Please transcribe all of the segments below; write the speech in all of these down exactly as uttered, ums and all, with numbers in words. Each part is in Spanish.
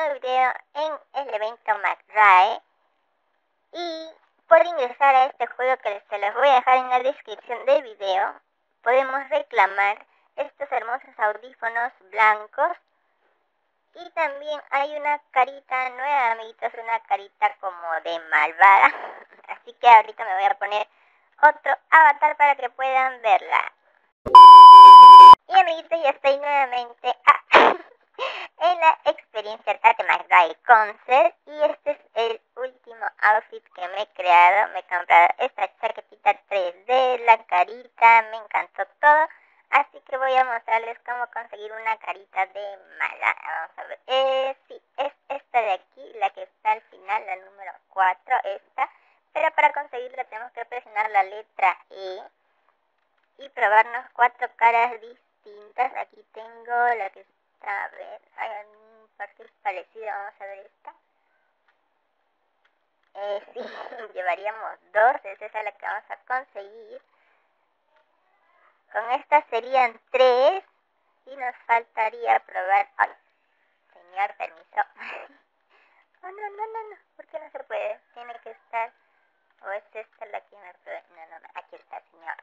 nuevo video en el evento McRae. Y por ingresar a este juego, que se los voy a dejar en la descripción del video, podemos reclamar estos hermosos audífonos blancos. Y también hay una carita nueva, amiguitos, una carita como de malvada. Así que ahorita me voy a poner otro avatar para que puedan verla. Y amiguitos, ya estoy nuevamente ah, en la experiencia Tate McRae Concert. Y este es el último outfit que me he creado. Me he comprado esta chaquetita tres D, la carita, me encantó todo. Así que voy a mostrarles cómo conseguir una carita de mala. Vamos a ver. Eh, sí, es esta de aquí, la que está al final, la número cuatro, esta. Pero para conseguirla tenemos que presionar la letra E y probarnos cuatro caras distintas. Aquí tengo la que está, a ver, hay un perfil parecido. Vamos a ver esta. Eh, sí, llevaríamos dos, es esa la que vamos a conseguir. Con esta serían tres y nos faltaría probar... ¡Ay! Señor, permiso. Oh, no, no, no, no. ¿Por qué no se puede? Tiene que estar... ¿O es esta la que me probé? No, no, no. Aquí está, señor.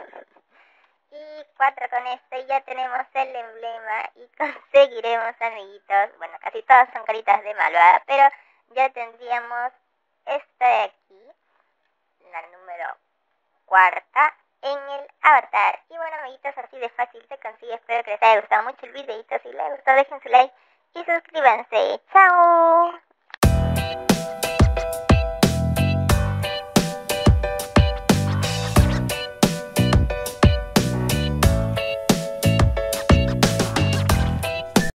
Y cuatro con esto y ya tenemos el emblema y conseguiremos, amiguitos. Bueno, casi todas son caritas de malvada, pero ya tendríamos esta de aquí, la número cuarta, en el avatar. Y bueno, amiguitos, así de fácil se consigue. Espero que les haya gustado mucho el videito. Si les gustó, dejen su like y suscríbanse. ¡Chao!